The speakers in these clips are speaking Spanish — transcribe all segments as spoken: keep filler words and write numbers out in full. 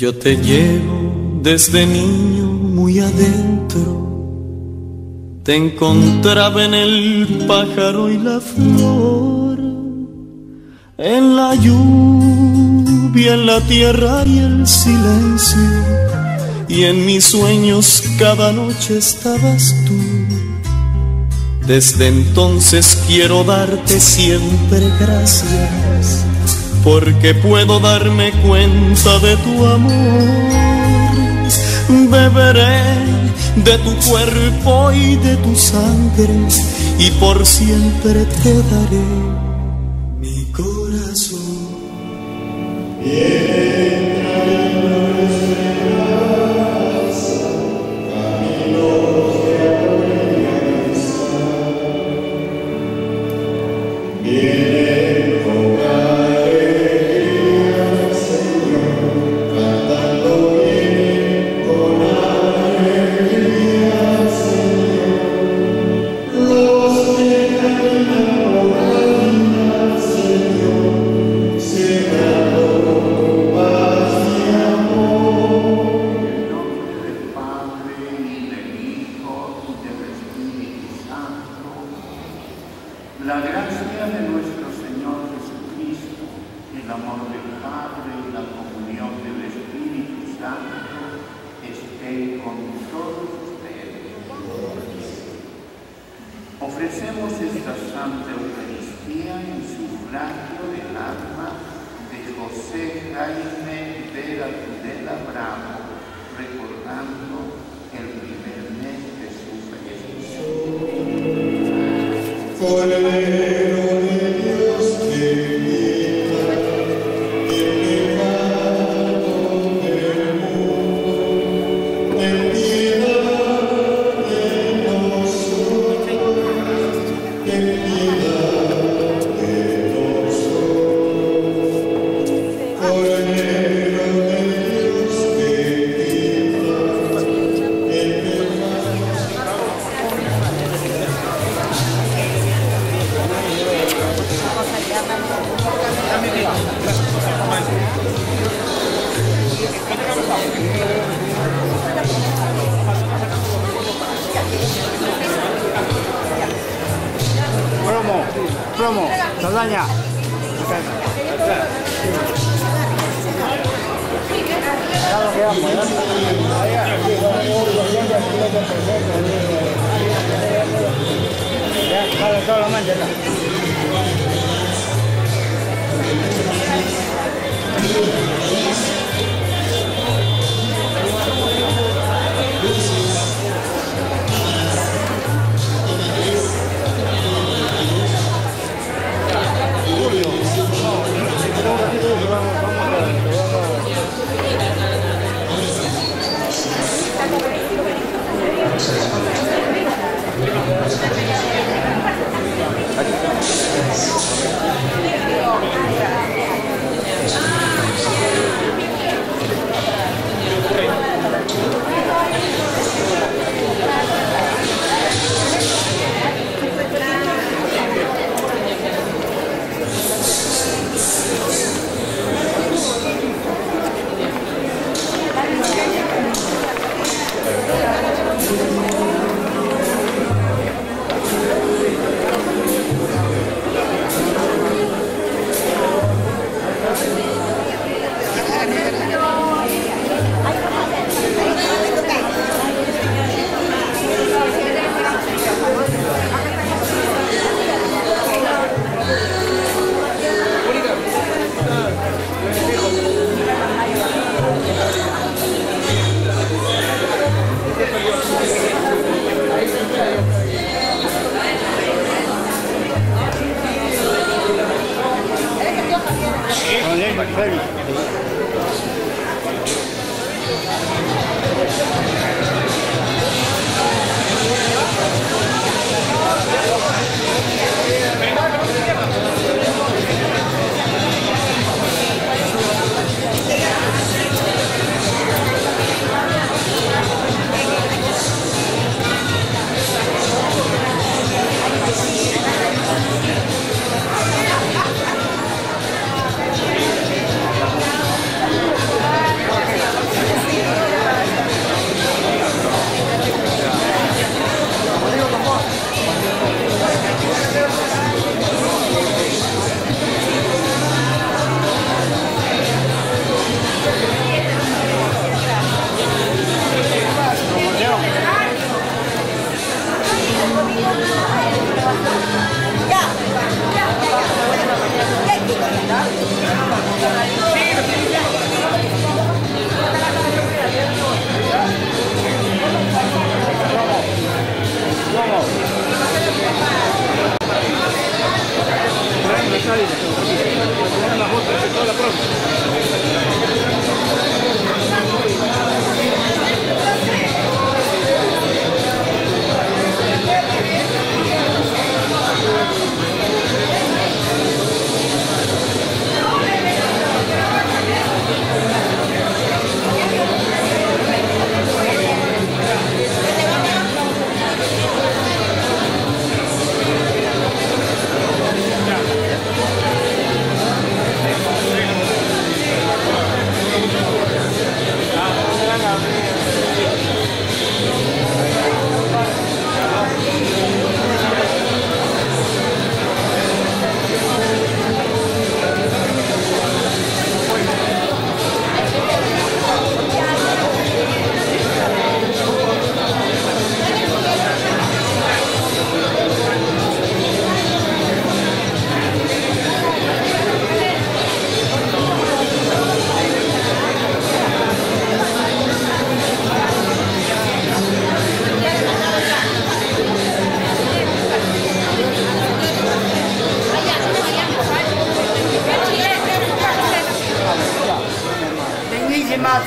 Yo te llevo desde niño muy adentro. Te encontraba en el pájaro y la flor, en la lluvia, en la tierra y el silencio. Y en mis sueños cada noche estabas tú. Desde entonces quiero darte siempre gracias, porque puedo darme cuenta de tu amor. Beberé de tu cuerpo y de tu sangre, y por siempre te daré mi corazón. La gracia de nuestro Señor Jesucristo, el amor del Padre y la comunión del Espíritu Santo esté con todos ustedes. Ofrecemos esta Santa Eucaristía en sufragio del alma de José Jaime Vera Tudela Bravo, recordando el primer mes de su fallecimiento. Cordero de Dios que quita el pecado del mundo, ten piedad de nosotros, ten piedad de nosotros. Cordero de Dios que quita el pecado. Promo, promo, Saldaña. Gracias.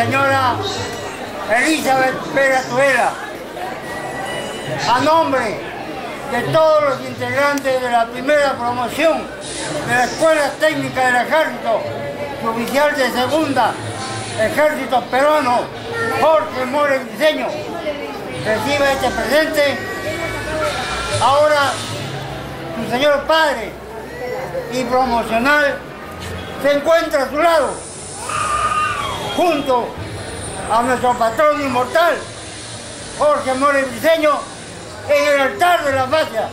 señora Elizabeth Pérez Tuela, a nombre de todos los integrantes de la primera promoción de la Escuela Técnica del Ejército, su oficial de segunda, Ejército Peruano, Jorge More Briceño, recibe este presente. Ahora, su señor padre y promocional se encuentra a su lado, junto a nuestro patrón inmortal, Jorge More Briceño, en el altar de la patria.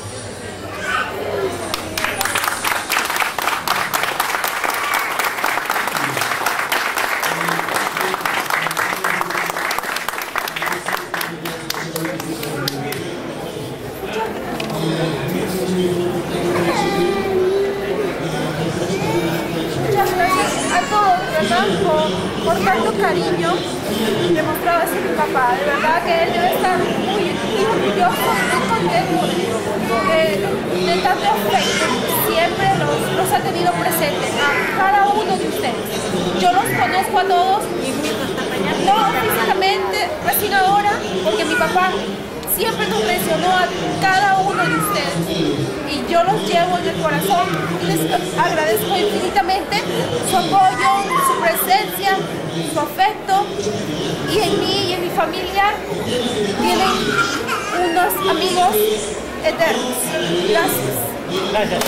Muchas gracias a todos, de verdad, por, por tanto cariño demostrado hacia mi papá. De verdad que él debe estar muy, muy orgulloso, muy contento de, de tanto afecto. Siempre los, los ha tenido presentes a cada uno de ustedes. Yo los conozco a todos, no físicamente, recién ahora, porque mi papá siempre nos mencionó a cada uno de ustedes y yo los llevo en el corazón y les agradezco infinitamente su apoyo, su presencia, su afecto, y en mí y en mi familia tienen unos amigos eternos. Gracias. Gracias.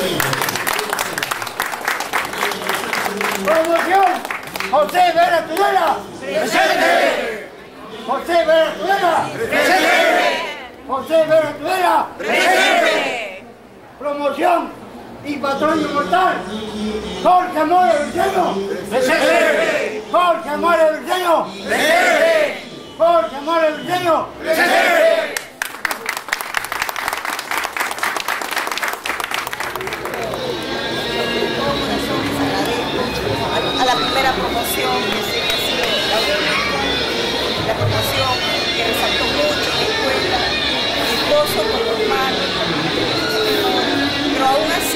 Promoción, José Vera Tudela. Presente. José Vera Tudela. Presente. José Vera Tudela. Presente. Promoción y patrón inmortal, Jorge More Briceño. Presente. Jorge More Briceño. Presente. Jorge More Briceño. Presente. A la primera promoción que se ha sido la única, la promoción que resaltó mucho en la escuela, mi esposo con los hermanos, pero aún así